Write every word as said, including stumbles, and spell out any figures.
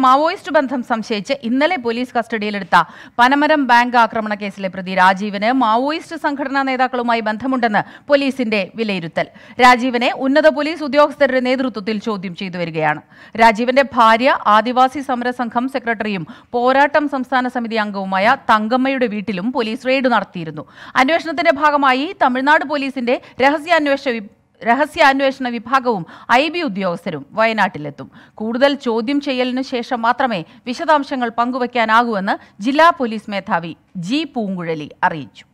Maoist ബന്ധം സംശയിച്ച് ഇന്നലെ police കസ്റ്റഡിയിലെടുത്ത പനമരം ബാങ്ക് ആക്രമണ കേസിലെ പ്രതി രാജീവിന് മാവോയിസ്റ്റ് സംഘടനാ നേതാക്കളുമായി ബന്ധമുണ്ടെന്ന് പോലീസിന്റെ വിലയിരുത്തൽ. രാജീവിനെ ഉന്നത പോലീസ് ഉദ്യോഗസ്ഥരുടെ നേതൃത്വത്തിൽ ചോദ്യം ചെയ്തു വരികയാണ്. രാജീവിന്റെ ഭാര്യ ആദിവാസി സമരസംഘം സെക്രട്ടറിയും പോരാട്ടം സംസ്ഥാന സമിതി അംഗവുമായ തങ്കമ്മയുടെ വീട്ടിലും പോലീസ് റെയ്ഡ് നടത്തിയിരുന്നു. അന്വേഷണത്തിന്റെ ഭാഗമായി തമിഴ്നാട് പോലീസിന്റെ രഹസ്യാന്വേഷണ രഹസ്യാന്വേഷണ വിഭാഗവും ഐ ബി ഉദ്യോഗസ്ഥരും വയനാട്ടിലെത്തും. കൂടുതൽ ചോദ്യം ചെയ്യലിനു ശേഷം മാത്രമേ വിശദാംശങ്ങൾ പങ്കുവയ്ക്കാനാകൂവെന്ന് ജില്ലാ പോലീസ് മേധാവി ജി പൂങ്കുഴലി അറിയിച്ചു.